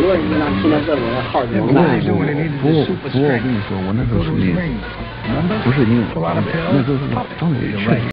多人经常听他问我的号怎么不， 办。 我跟你说，我那时候属于不是因为那时候是老张也确实。